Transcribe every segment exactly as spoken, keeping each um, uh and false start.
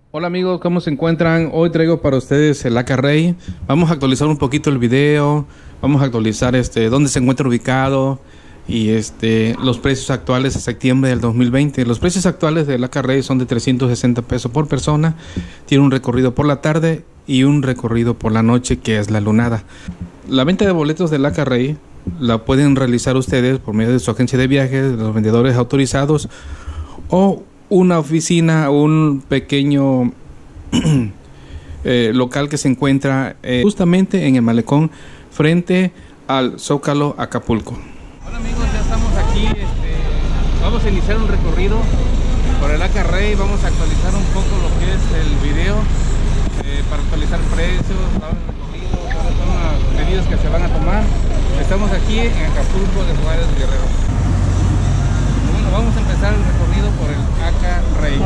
Hola amigos, ¿cómo se encuentran? Hoy traigo para ustedes el Aca Rey. Vamos a actualizar un poquito el video, vamos a actualizar este dónde se encuentra ubicado y este los precios actuales de septiembre del dos mil veinte. Los precios actuales del Aca Rey son de trescientos sesenta pesos por persona. Tiene un recorrido por la tarde y un recorrido por la noche, que es la lunada. La venta de boletos del Aca Rey la pueden realizar ustedes por medio de su agencia de viajes, de los vendedores autorizados o una oficina, un pequeño eh, local que se encuentra eh, justamente en el malecón frente al Zócalo Acapulco. Hola amigos, ya estamos aquí. Este, vamos a iniciar un recorrido por el Aca Rey. Vamos a actualizar un poco lo que es el video eh, para actualizar precios, el recorrido, cuáles son las medidas que se van a tomar. Estamos aquí en Acapulco de Juárez, Guerrero. Bueno, vamos a empezar el recorrido por el Aca Rey.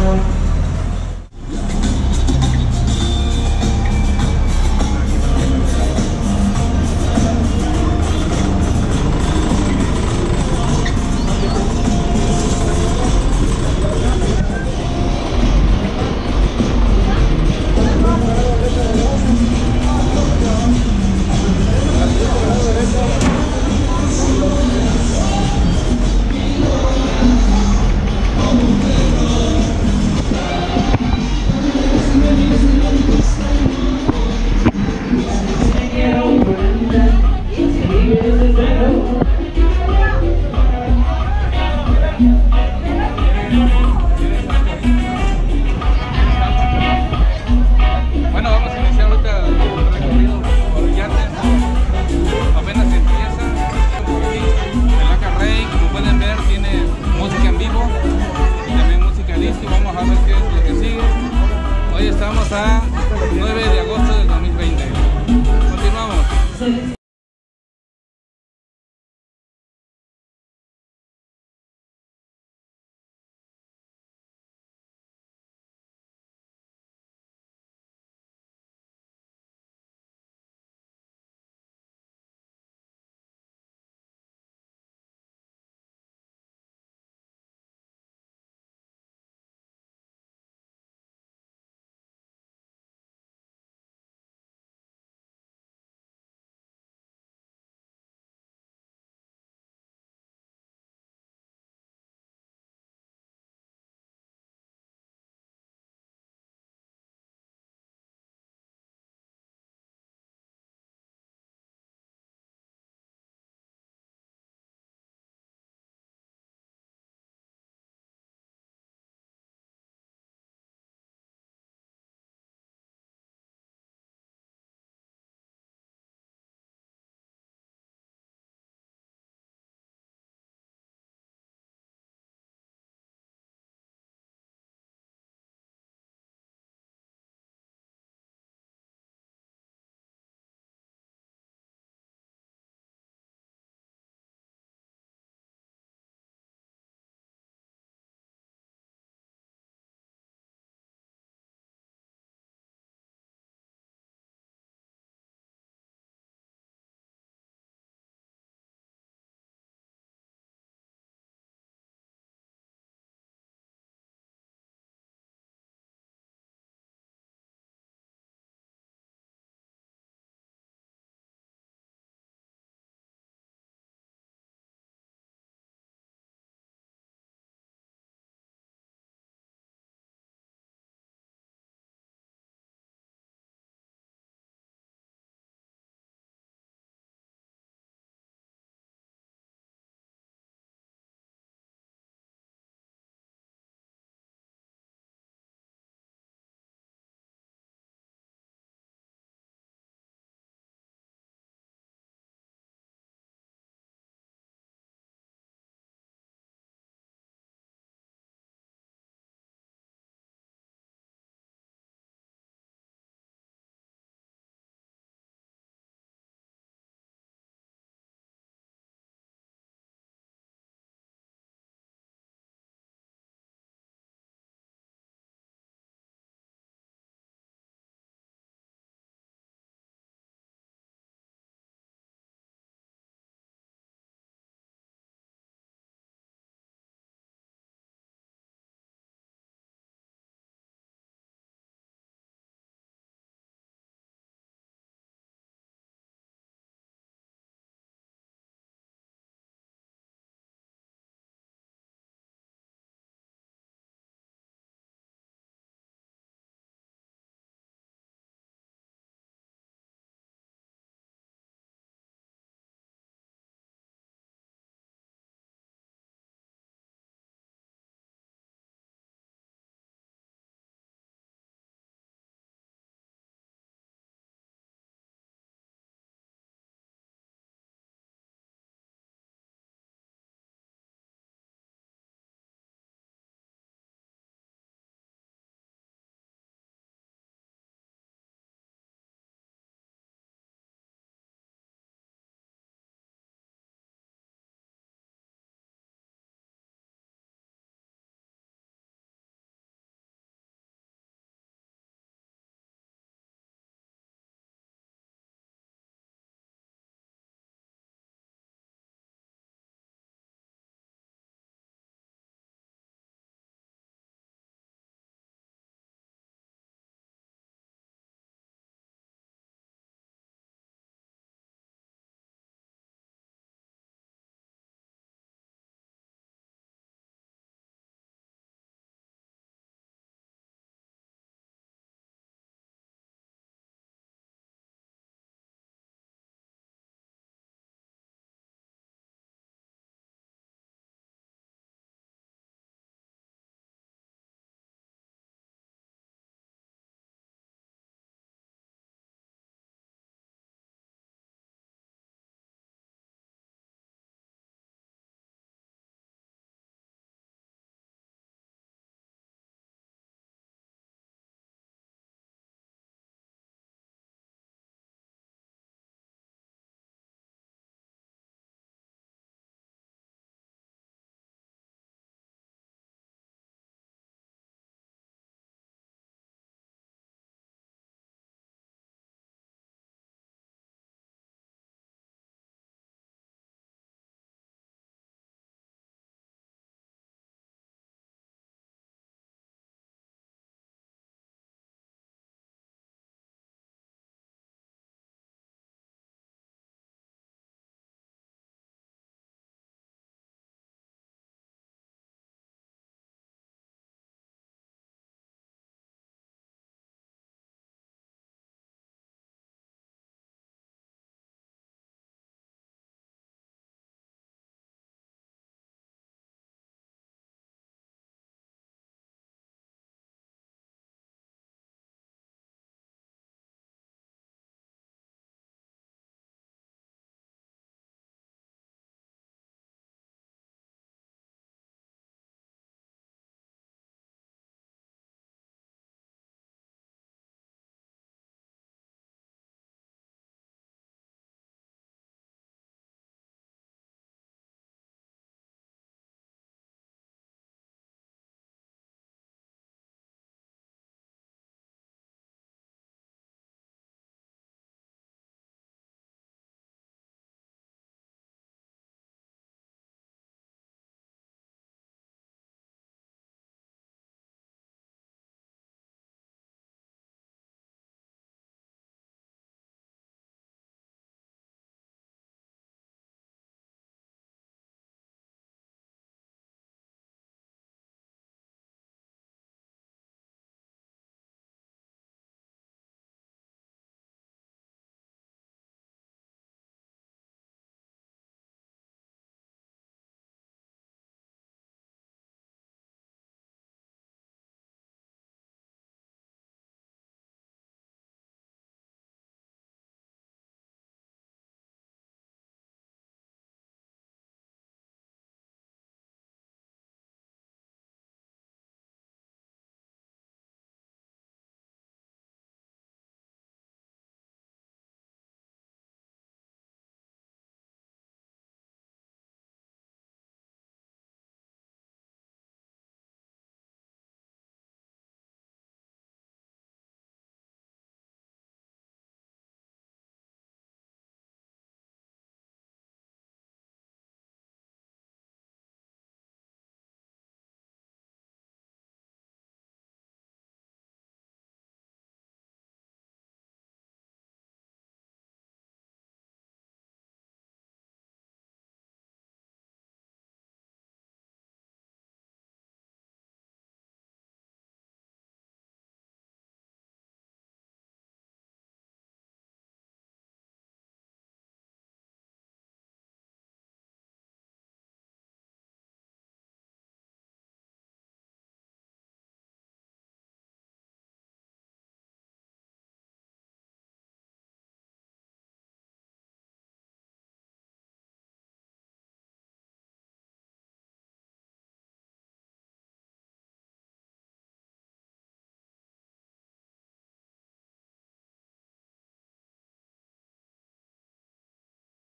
Bueno, vamos a iniciar ahorita el recorrido por yates. Apenas empieza. El Aca Rey, como pueden ver, tiene música en vivo y también música disco. Vamos a ver qué es lo que sigue. Hoy estamos a nueve de agosto del dos mil veinte. Continuamos.